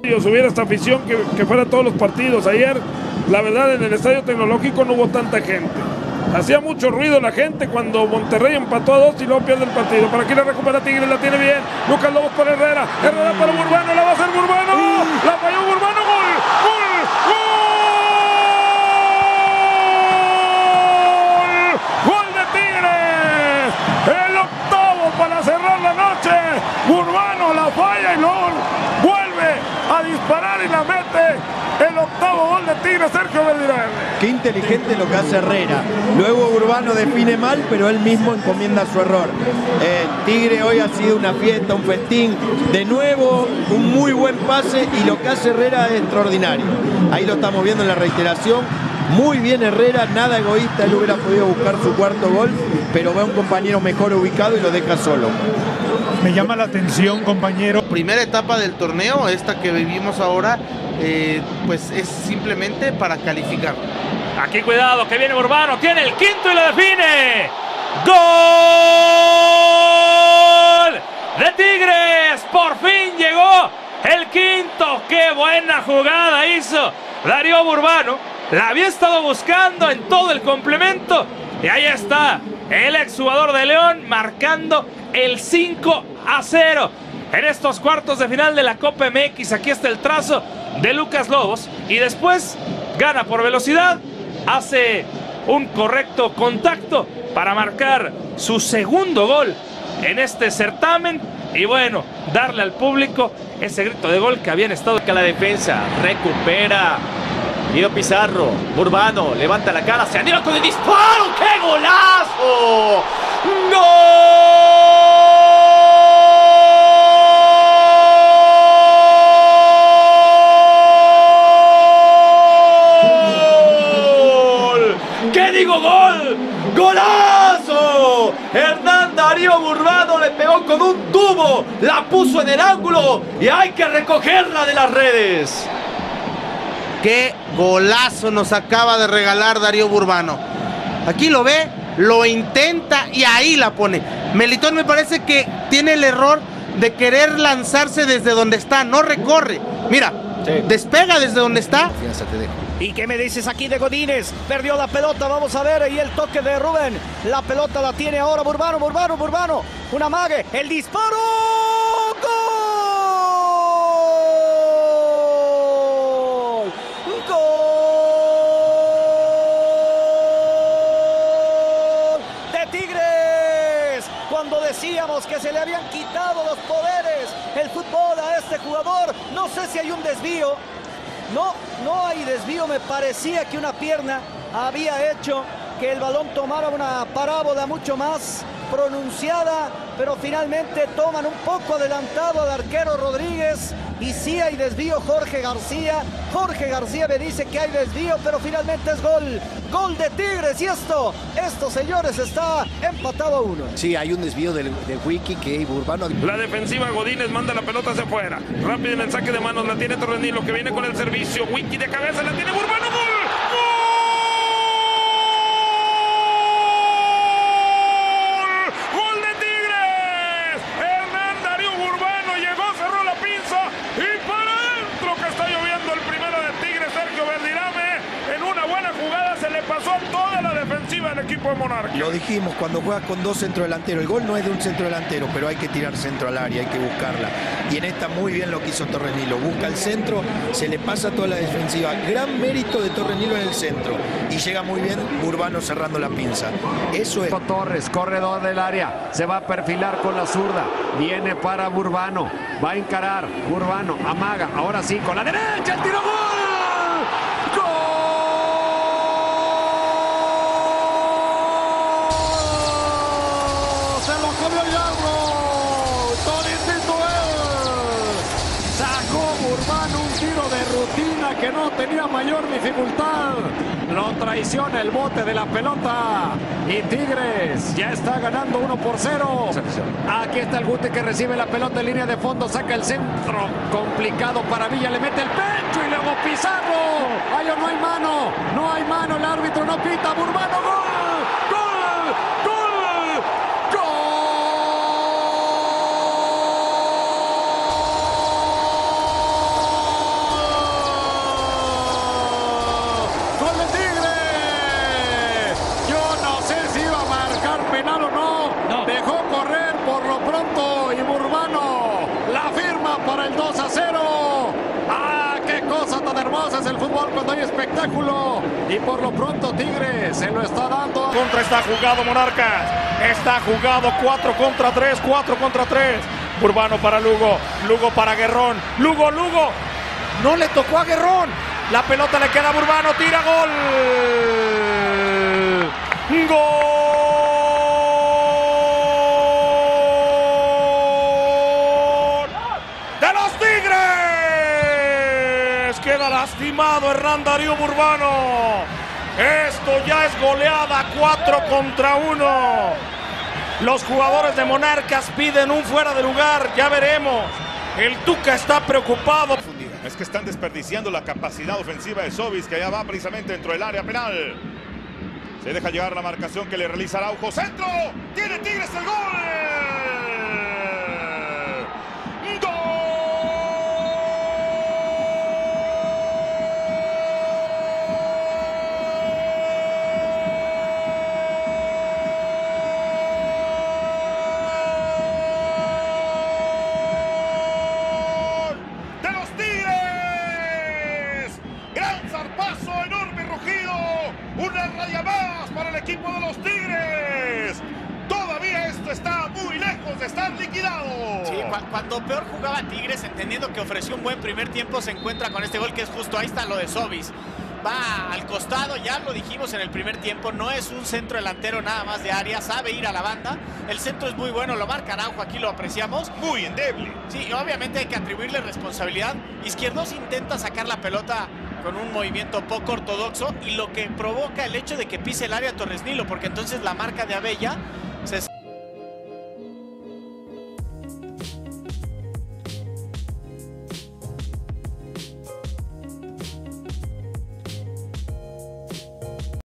Hubiera esta afición que fuera a todos los partidos. Ayer, la verdad, en el Estadio Tecnológico no hubo tanta gente. Hacía mucho ruido la gente cuando Monterrey empató a 2 y luego pierde el partido. Para aquí la recupera Tigres, la tiene bien. Lucas Lobos para Herrera. Herrera para Burbano, la va a hacer Burbano. La falló Burbano, gol, gol, gol. Gol de Tigres. El octavo para cerrar la noche. Burbano la falla y luego vuelve a disparar y la mete. El octavo gol de Tigres, Sergio Verdirame. Qué inteligente lo que hace Herrera. Luego Urbano define mal, pero él mismo encomienda su error. Tigre hoy ha sido una fiesta, un festín. De nuevo, un muy buen pase y lo que hace Herrera es extraordinario. Ahí lo estamos viendo en la reiteración. Muy bien Herrera, nada egoísta, él hubiera podido buscar su cuarto gol, pero ve a un compañero mejor ubicado y lo deja solo. Me llama la atención, compañero. Primera etapa del torneo, esta que vivimos ahora, pues es simplemente para calificar. Aquí cuidado, que viene Urbano, tiene el quinto y lo define. ¡Gol de Tigres! Por fin llegó el quinto. ¡Qué buena jugada hizo Darío Urbano! La había estado buscando en todo el complemento. Y ahí está el exjugador de León marcando el 5-0 en estos cuartos de final de la Copa MX. Aquí está el trazo de Lucas Lobos. Y después gana por velocidad. Hace un correcto contacto para marcar su segundo gol en este certamen. Y bueno, darle al público ese grito de gol que habían estado. La defensa recupera Guido Pizarro. Urbano levanta la cara, se anima con el disparo. ¡Qué golazo! ¡Gol! ¿Qué digo gol? ¡Golazo! Hernán Darío Urbano le pegó con un tubo, la puso en el ángulo y hay que recogerla de las redes. Qué golazo nos acaba de regalar Darío Urbano. Aquí lo ve, lo intenta y ahí la pone. Melitón me parece que tiene el error de querer lanzarse desde donde está, no recorre. Mira, despega desde donde está. ¿Y qué me dices aquí de Godínez? Perdió la pelota, vamos a ver, y el toque de Rubén. La pelota la tiene ahora Burbano. Un amague, el disparo. Cuando decíamos que se le habían quitado los poderes, el fútbol a este jugador, no sé si hay un desvío, no hay desvío, me parecía que una pierna había hecho que el balón tomara una parábola mucho más pronunciada, pero finalmente toman un poco adelantado al arquero Rodríguez y sí hay desvío. Jorge García me dice que hay desvío, pero finalmente es gol de Tigres y esto señores está empatado a 1. Sí, hay un desvío de Wiki que Urbano. La defensiva Godínez manda la pelota hacia afuera, rápido en el saque de manos, la tiene Torrenilo que viene con el servicio, Wiki de cabeza, la tiene Urbano, gol. El equipo de Monarca. Lo dijimos cuando juegas con dos centrodelanteros. El gol no es de un centrodelantero, pero hay que tirar centro al área, hay que buscarla. Y en esta muy bien lo que hizo Torrenilo. Busca el centro, se le pasa toda la defensiva. Gran mérito de Torrenilo en el centro. Y llega muy bien Urbano cerrando la pinza. Eso es. Torres, corredor del área. Se va a perfilar con la zurda. Viene para Urbano. Va a encarar. Urbano amaga. Ahora sí, con la derecha. El tiro, gol. Que no tenía mayor dificultad, lo traiciona el bote de la pelota y Tigres ya está ganando 1-0. Aquí está el Guti que recibe la pelota en línea de fondo, saca el centro complicado para Villa, le mete el pecho y luego Pizarro. Ay, no hay mano, el árbitro no pita. Urbano, gol. para el 2-0. ¡Ah, qué cosa tan hermosa es el fútbol cuando hay espectáculo! Y por lo pronto Tigres se lo está dando. Contra está jugado Monarcas. Está jugado 4 contra 3. Urbano para Lugo. Lugo para Guerrón. Lugo. No le tocó a Guerrón. La pelota le queda a Urbano. Tira gol. ¡Gol! ¡De los Tigres! Queda lastimado Hernán Darío Urbano. Esto ya es goleada 4 contra 1. Los jugadores de Monarcas piden un fuera de lugar. Ya veremos. El Tuca está preocupado. Es que están desperdiciando la capacidad ofensiva de Sobis, que ya va precisamente dentro del área penal. Se deja llegar la marcación que le realiza Araujo. ¡Centro! ¡Tiene Tigres el gol! Una raya más para el equipo de los Tigres. Todavía esto está muy lejos de estar liquidado. Sí, cuando peor jugaba Tigres, entendiendo que ofreció un buen primer tiempo, se encuentra con este gol que es justo. Ahí está lo de Sobis. Va al costado, ya lo dijimos en el primer tiempo, no es un centro delantero nada más de área, sabe ir a la banda. El centro es muy bueno, lo marca Araujo, aquí lo apreciamos. Muy endeble. Sí, obviamente hay que atribuirle responsabilidad. Izquierdos intenta sacar la pelota con un movimiento poco ortodoxo y lo que provoca el hecho de que pise el área Torres Nilo, porque entonces la marca de Abella se...